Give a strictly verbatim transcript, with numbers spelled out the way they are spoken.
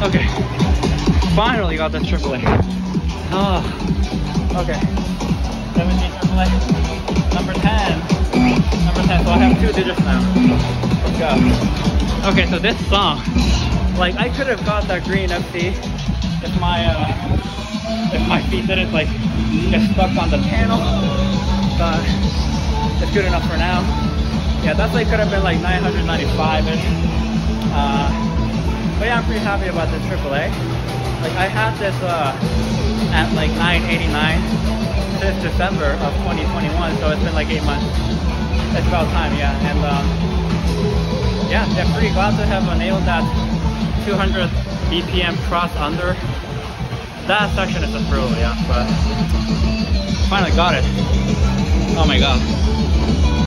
Okay, finally got this triple A. Oh, okay. seventeen triple A. Number ten. Number ten. So I have two digits now. Let's go. Okay, so this song, like I could have got that green F C if my uh, if my feet didn't like get stuck on the panel. But it's good enough for now. Yeah, that's like could have been like nine ninety-five-ish. Uh, but yeah, I'm pretty happy about this triple A. Like I had this uh, at like nine eighty-nine since December of twenty twenty-one, so it's been like eight months. It's about time, yeah. And um, yeah, yeah, pretty glad to have enabled that two hundred B P M cross under. That section is a thrill, yeah, but finally got it. Oh my god.